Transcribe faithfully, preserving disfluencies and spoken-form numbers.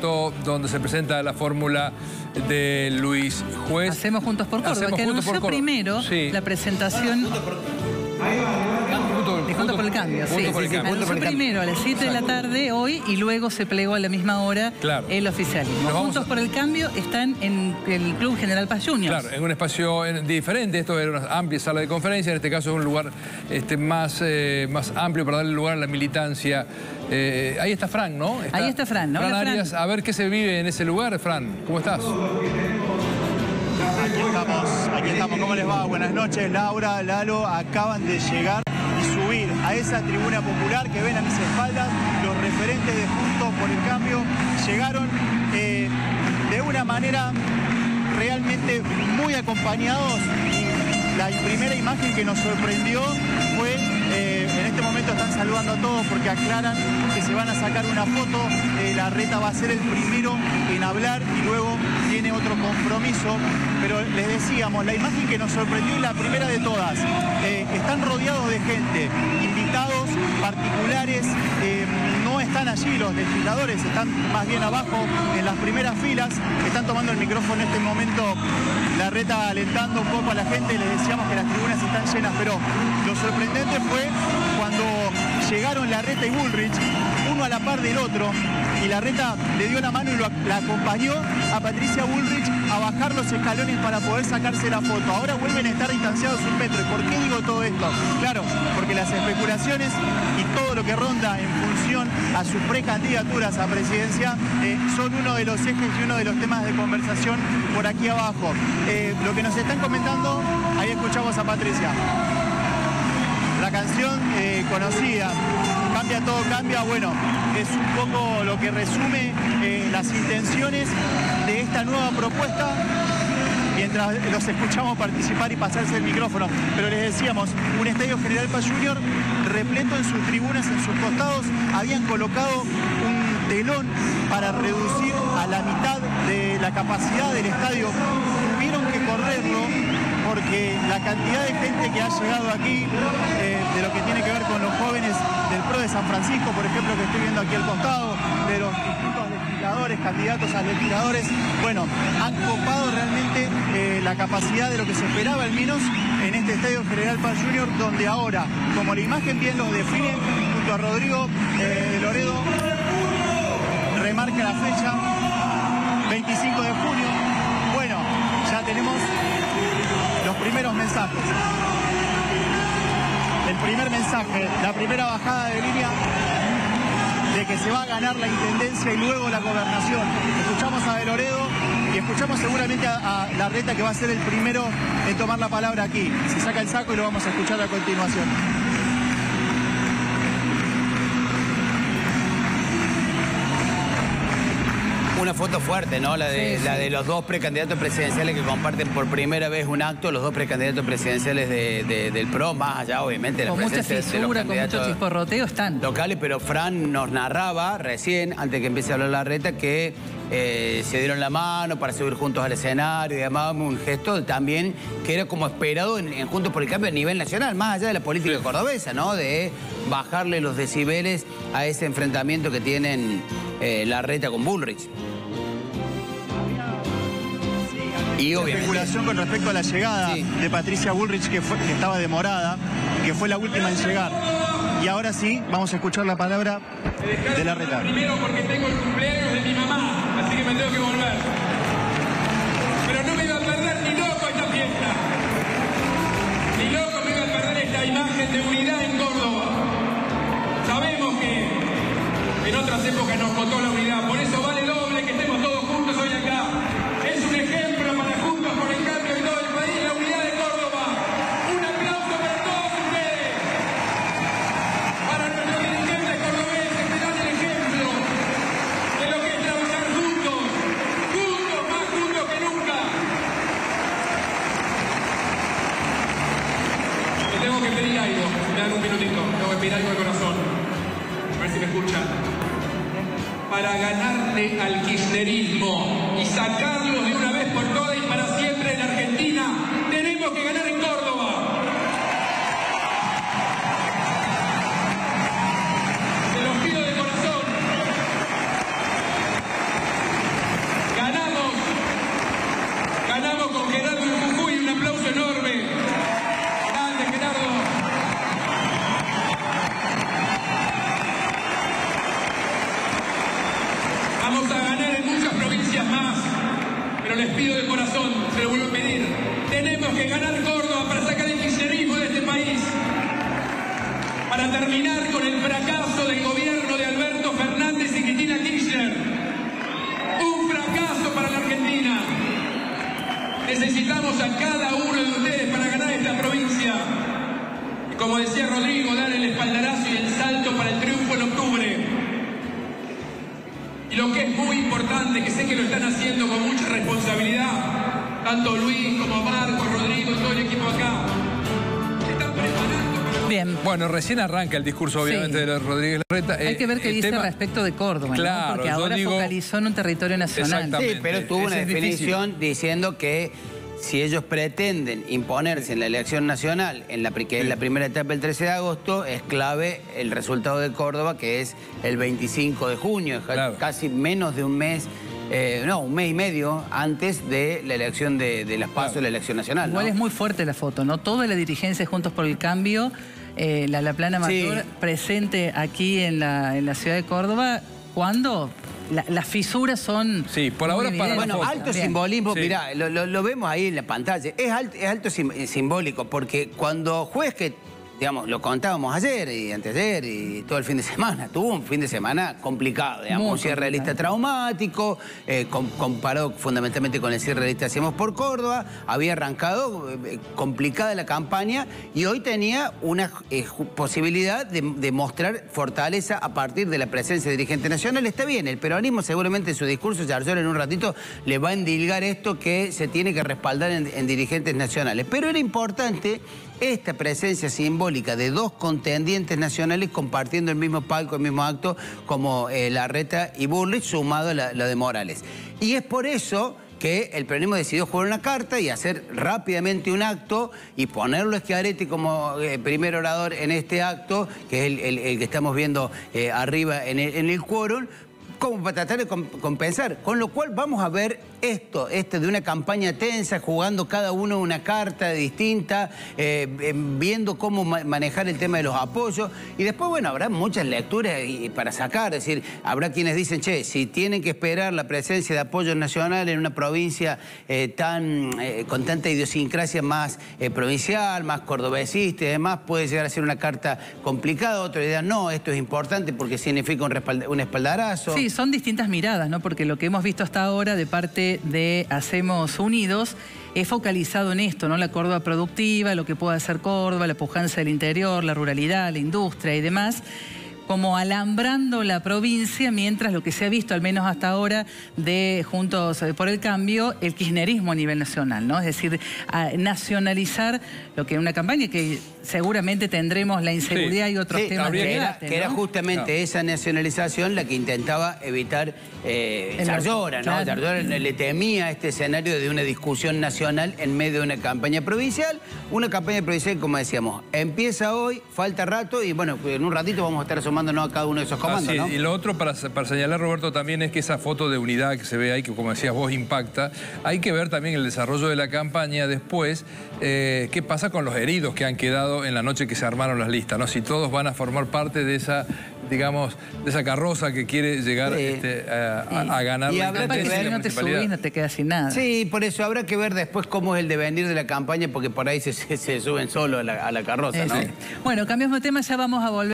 candidato donde se presenta la fórmula de Luis Juez. Hacemos Juntos por Córdoba, Hacemos que anunció por primero sí. la presentación... De Juntos por el Cambio, sí. sí, sí. Anunció primero a las siete de la tarde hoy y luego se plegó a la misma hora claro. el oficialismo. Juntos a... por el Cambio están en el Club General Paz Juniors. Claro, en un espacio diferente. Esto es una amplia sala de conferencia. En este caso es un lugar este, más, eh, más amplio para darle lugar a la militancia. Eh, ahí está Fran, ¿no? Está ahí está Fran, ¿no? Fran Hola, Arias. Fran. A ver qué se vive en ese lugar. Fran, ¿cómo estás? Aquí estamos, aquí estamos. ¿Cómo les va? Buenas noches, Laura, Lalo. Acaban de llegar y subir a esa tribuna popular que ven a mis espaldas. Los referentes de Juntos por el Cambio llegaron eh, de una manera realmente muy acompañados. La primera imagen que nos sorprendió fue, eh, en este momento están saludando a todos porque aclaran que se van a sacar una foto. Eh, Larreta va a ser el primero en hablar y luego tiene otro compromiso. Pero les decíamos, la imagen que nos sorprendió y la primera de todas, eh, están rodeados de gente, invitados particulares, eh, no están allí los legisladores, están más bien abajo en las primeras filas, están tomando el micrófono en este momento, Larreta alentando un poco a la gente. Les decíamos que las tribunas están llenas, pero lo sorprendente fue cuando llegaron Larreta y Bullrich, uno a la par del otro, y Larreta le dio la mano y lo, la acompañó a Patricia Bullrich a bajar los escalones para poder sacarse la foto. Ahora vuelven a estar distanciados un metro. ¿Y por qué digo todo esto? Claro, porque las especulaciones y todo lo que ronda en función a sus precandidaturas a presidencia eh, son uno de los ejes y uno de los temas de conversación por aquí abajo. Eh, lo que nos están comentando, ahí escuchamos a Patricia. La canción eh, conocida, Cambia Todo Cambia, bueno, es un poco lo que resume eh, las intenciones de esta nueva propuesta, mientras los escuchamos participar y pasarse el micrófono. Pero les decíamos, un Estadio General Paz Juniors repleto en sus tribunas, en sus costados, habían colocado un telón para reducir a la mitad de la capacidad del estadio. Tuvieron que correrlo porque la cantidad de gente que ha llegado aquí, eh, de lo que tiene que ver con los jóvenes del P R O de San Francisco, por ejemplo, que estoy viendo aquí al costado, de los distintos legisladores, candidatos a legisladores, bueno, han copado realmente eh, la capacidad de lo que se esperaba, al menos en este Estadio General Paz Juniors, donde ahora, como la imagen bien los define, junto a Rodrigo eh, Loredo, remarca la fecha, veinticinco de junio, bueno, ya tenemos los primeros mensajes. El primer mensaje, la primera bajada de línea de que se va a ganar la intendencia y luego la gobernación. Escuchamos a De Loredo y escuchamos seguramente a, a Larreta, que va a ser el primero en tomar la palabra aquí. Se saca el saco y lo vamos a escuchar a continuación. Una foto fuerte, ¿no? La de, sí, sí. la de los dos precandidatos presidenciales que comparten por primera vez un acto, los dos precandidatos presidenciales de, de, del P R O, más allá, obviamente, de la con mucha presencia fisura, de los candidatos con mucho chisporroteo están. locales, pero Fran nos narraba recién, antes que empiece a hablar Larreta, que eh, se dieron la mano para subir juntos al escenario y demás, un gesto también que era como esperado en, en Juntos por el Cambio a nivel nacional, más allá de la política cordobesa, ¿no? De bajarle los decibeles a ese enfrentamiento que tienen eh, Larreta con Bullrich. Y obviamente especulación con respecto a la llegada sí. de Patricia Bullrich, que, fue, que estaba demorada, que fue la última en llegar. Y ahora sí, vamos a escuchar la palabra de Larreta. Primero porque tengo el cumpleaños de mi mamá, así que me tengo que volver. Pero no me iba a perder ni loco esta fiesta. Ni loco me iba a perder esta imagen de unidad en Córdoba. Sabemos que en otras épocas nos costó la unidad, por eso vale doble que estemos todos juntos hoy acá. Es un ejemplo para Juntos por el Cambio y todo el país, la unidad de Córdoba. Un aplauso para todos ustedes. Para nuestros dirigentes cordobeses que dan el ejemplo de lo que es trabajar juntos. Juntos, más juntos que nunca. Le tengo que pedir algo. Me dan un minutito. Tengo que pedir algo de corazón. A ver si me escuchan. Para ganarle al kirchnerismo y sacarlos de una vez por todas y para siempre en Argentina, tenemos que ganar en Córdoba. Se los pido de corazón. Vamos a ganar en muchas provincias más, pero les pido de corazón, se lo vuelvo a pedir, tenemos que ganar Córdoba para sacar el kirchnerismo de este país, para terminar con el fracaso del gobierno de Alberto Fernández y Cristina Kirchner. Un fracaso para la Argentina. Necesitamos a cada uno de ustedes para ganar esta provincia. Y como decía Rodrigo, dar el espaldarazo y el salto para el triunfo en octubre. Y lo que es muy importante, que sé que lo están haciendo con mucha responsabilidad, tanto Luis como Marco, Rodrigo, todo el equipo acá, están preparando para... Bien. Bueno, recién arranca el discurso, obviamente, sí, de Rodríguez Larreta. Hay que ver qué dice tema... respecto de Córdoba, claro, ¿no? Porque ahora digo... focalizó en un territorio nacional. Sí, pero tuvo Ese una definición difícil, diciendo que si ellos pretenden imponerse en la elección nacional, en la, que es la primera etapa el trece de agosto, es clave el resultado de Córdoba, que es el veinticinco de junio, claro, casi menos de un mes, eh, no, un mes y medio antes de la elección de, de las PASO, claro, la elección nacional. Igual, ¿no? Es muy fuerte la foto, ¿no? Toda la dirigencia Juntos por el Cambio, eh, la, la Plana Mayor, sí, presente aquí en la, en la ciudad de Córdoba. ¿Cuándo? La, las fisuras son... Sí, por ahora para... Bueno, alto bien, simbolismo, sí, mirá, lo, lo, lo vemos ahí en la pantalla. Es alto, es alto sim, simbólico, porque cuando juez que, digamos, lo contábamos ayer y anteayer y todo el fin de semana, tuvo un fin de semana complicado, digamos, un cierre de lista traumático, eh, com, comparado fundamentalmente con el cierre de lista Hacemos por Córdoba, había arrancado eh, complicada la campaña y hoy tenía una eh, posibilidad de, de mostrar fortaleza a partir de la presencia de dirigente nacional. Está bien, el peronismo seguramente en su discurso, Yarlora en un ratito le va a endilgar esto que se tiene que respaldar en, en dirigentes nacionales, pero era importante esta presencia simbólica de dos contendientes nacionales compartiendo el mismo palco, el mismo acto, como eh, Larreta y Bullrich, sumado a la, la de Morales. Y es por eso que el peronismo decidió jugar una carta y hacer rápidamente un acto y ponerlo a Schiaretti como eh, primer orador en este acto, que es el, el, el que estamos viendo eh, arriba en el, en el quórum, como para tratar de compensar. Con lo cual vamos a ver esto, este de una campaña tensa, jugando cada uno una carta distinta, eh, eh, viendo cómo ma manejar el tema de los apoyos. Y después, bueno, habrá muchas lecturas y, y para sacar, es decir, habrá quienes dicen, che, si tienen que esperar la presencia de apoyo nacional en una provincia eh, tan eh, con tanta idiosincrasia más eh, provincial, más cordobesista y demás, puede llegar a ser una carta complicada. Otra idea, no, esto es importante porque significa un, un espaldarazo. Sí, son distintas miradas, ¿no? Porque lo que hemos visto hasta ahora de parte de Hacemos Unidos es focalizado en esto, ¿no? La Córdoba productiva, lo que puede hacer Córdoba, la pujanza del interior, la ruralidad, la industria y demás, como alambrando la provincia, mientras lo que se ha visto, al menos hasta ahora, de Juntos por el Cambio, el kirchnerismo a nivel nacional, ¿no? Es decir, a nacionalizar lo que es una campaña que seguramente tendremos la inseguridad, sí, y otros, sí, temas de debate, ¿no? Que era justamente, no, esa nacionalización la que intentaba evitar eh, Yarlora, ¿no? Claro. Yarlora le temía este escenario de una discusión nacional en medio de una campaña provincial. Una campaña provincial, como decíamos, empieza hoy, falta rato y bueno, en un ratito vamos a estar sumándonos a cada uno de esos comandos, ah, sí, ¿no? Y lo otro para, para señalar, Roberto, también es que esa foto de unidad que se ve ahí, que como decías vos impacta, hay que ver también el desarrollo de la campaña después, eh, qué pasa con los heridos que han quedado en la noche que se armaron las listas, ¿no? Si todos van a formar parte de esa, digamos, de esa carroza que quiere llegar, sí, este, a, a, a ganar y la habrá que ver, si no te subís, no te quedas sin nada. Sí, por eso habrá que ver después cómo es el devenir de la campaña, porque por ahí se, se, se suben solo a la, a la carroza, ¿no? Sí. Bueno, cambiamos de tema, ya vamos a volver.